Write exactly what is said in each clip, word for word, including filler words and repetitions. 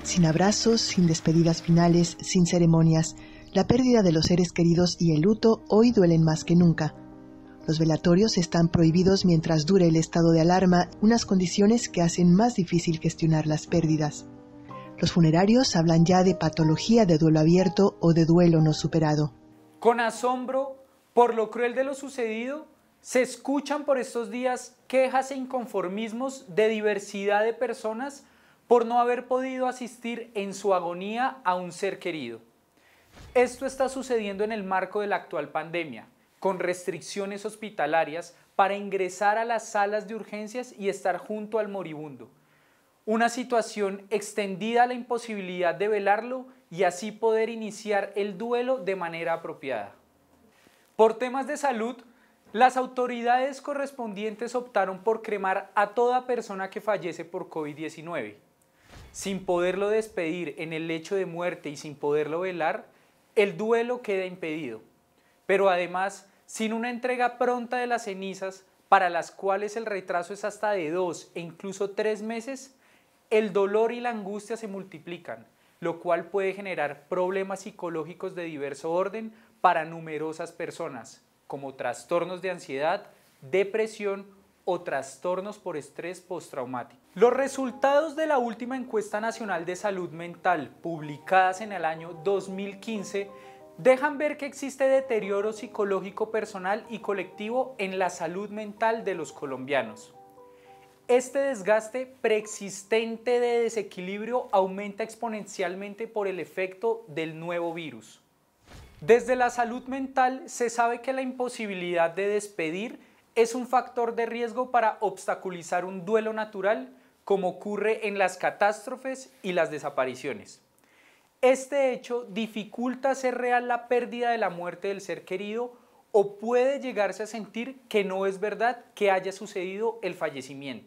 Sin abrazos, sin despedidas finales, sin ceremonias, la pérdida de los seres queridos y el luto hoy duelen más que nunca. Los velatorios están prohibidos mientras dure el estado de alarma, unas condiciones que hacen más difícil gestionar las pérdidas. Los funerarios hablan ya de patología de duelo abierto o de duelo no superado. Con asombro por lo cruel de lo sucedido, se escuchan por estos días quejas e inconformismos de diversidad de personas por no haber podido asistir en su agonía a un ser querido. Esto está sucediendo en el marco de la actual pandemia, con restricciones hospitalarias para ingresar a las salas de urgencias y estar junto al moribundo. Una situación extendida a la imposibilidad de velarlo y así poder iniciar el duelo de manera apropiada. Por temas de salud, las autoridades correspondientes optaron por cremar a toda persona que fallece por COVID diecinueve. Sin poderlo despedir en el lecho de muerte y sin poderlo velar, el duelo queda impedido. Pero además, sin una entrega pronta de las cenizas, para las cuales el retraso es hasta de dos e incluso tres meses, el dolor y la angustia se multiplican, lo cual puede generar problemas psicológicos de diverso orden para numerosas personas, como trastornos de ansiedad, depresión o trastornos por estrés postraumático. Los resultados de la última encuesta nacional de salud mental, publicadas en el año dos mil quince, dejan ver que existe deterioro psicológico personal y colectivo en la salud mental de los colombianos. Este desgaste preexistente de desequilibrio aumenta exponencialmente por el efecto del nuevo virus. Desde la salud mental se sabe que la imposibilidad de despedir es un factor de riesgo para obstaculizar un duelo natural, como ocurre en las catástrofes y las desapariciones. Este hecho dificulta hacer real la pérdida de la muerte del ser querido o puede llegarse a sentir que no es verdad que haya sucedido el fallecimiento.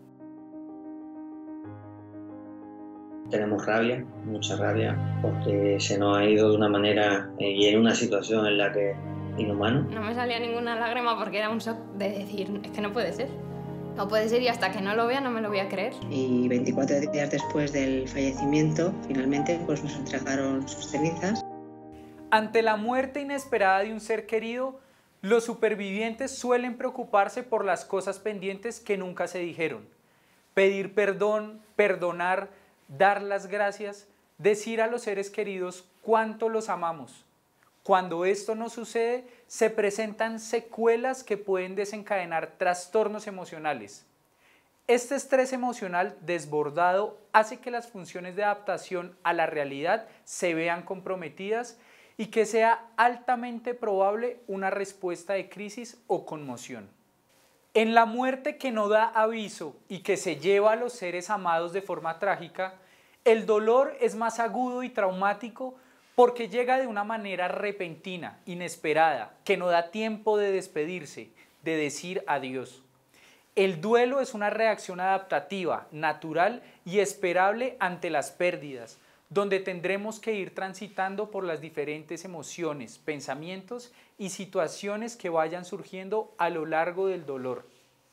Tenemos rabia, mucha rabia, porque se nos ha ido de una manera eh, y en una situación en la que inhumano. No me salía ninguna lágrima porque era un shock de decir, es que no puede ser. No puede ser y hasta que no lo vea no me lo voy a creer. Y veinticuatro días después del fallecimiento, finalmente pues nos entregaron sus cenizas. Ante la muerte inesperada de un ser querido, los supervivientes suelen preocuparse por las cosas pendientes que nunca se dijeron. Pedir perdón, perdonar, dar las gracias, decir a los seres queridos cuánto los amamos. Cuando esto no sucede, se presentan secuelas que pueden desencadenar trastornos emocionales. Este estrés emocional desbordado hace que las funciones de adaptación a la realidad se vean comprometidas y que sea altamente probable una respuesta de crisis o conmoción. En la muerte que no da aviso y que se lleva a los seres amados de forma trágica, el dolor es más agudo y traumático porque llega de una manera repentina, inesperada, que no da tiempo de despedirse, de decir adiós. El duelo es una reacción adaptativa, natural y esperable ante las pérdidas, donde tendremos que ir transitando por las diferentes emociones, pensamientos y situaciones que vayan surgiendo a lo largo del dolor.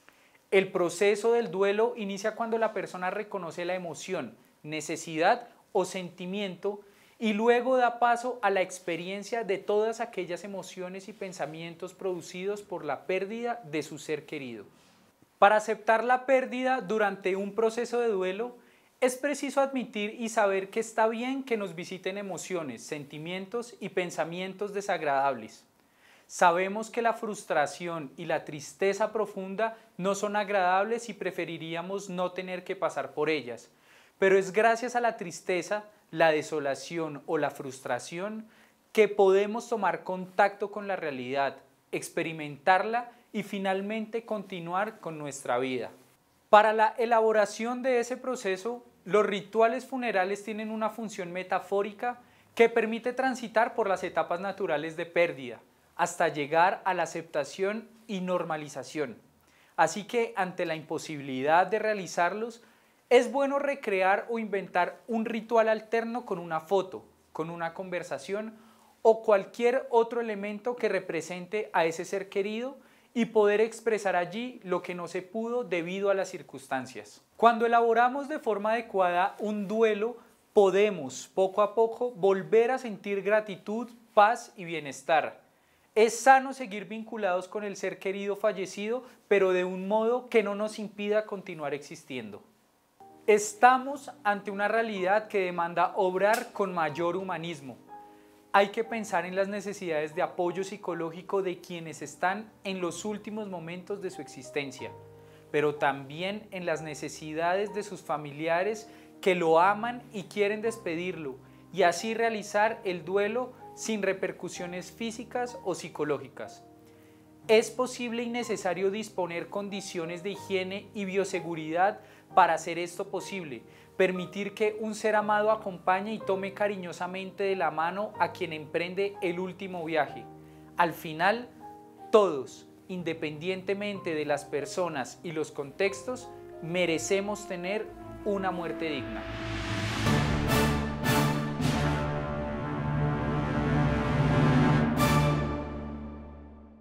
El proceso del duelo inicia cuando la persona reconoce la emoción, necesidad o sentimiento y luego da paso a la experiencia de todas aquellas emociones y pensamientos producidos por la pérdida de su ser querido. Para aceptar la pérdida durante un proceso de duelo, es preciso admitir y saber que está bien que nos visiten emociones, sentimientos y pensamientos desagradables. Sabemos que la frustración y la tristeza profunda no son agradables y preferiríamos no tener que pasar por ellas, pero es gracias a la tristeza, la desolación o la frustración que podemos tomar contacto con la realidad, experimentarla y finalmente continuar con nuestra vida. Para la elaboración de ese proceso, los rituales funerales tienen una función metafórica que permite transitar por las etapas naturales de pérdida, hasta llegar a la aceptación y normalización. Así que, ante la imposibilidad de realizarlos, es bueno recrear o inventar un ritual alterno con una foto, con una conversación o cualquier otro elemento que represente a ese ser querido y poder expresar allí lo que no se pudo debido a las circunstancias. Cuando elaboramos de forma adecuada un duelo, podemos poco a poco volver a sentir gratitud, paz y bienestar. Es sano seguir vinculados con el ser querido fallecido, pero de un modo que no nos impida continuar existiendo. Estamos ante una realidad que demanda obrar con mayor humanismo. Hay que pensar en las necesidades de apoyo psicológico de quienes están en los últimos momentos de su existencia, pero también en las necesidades de sus familiares que lo aman y quieren despedirlo, y así realizar el duelo sin repercusiones físicas o psicológicas. Es posible y necesario disponer condiciones de higiene y bioseguridad para hacer esto posible, permitir que un ser amado acompañe y tome cariñosamente de la mano a quien emprende el último viaje. Al final, todos, independientemente de las personas y los contextos, merecemos tener una muerte digna.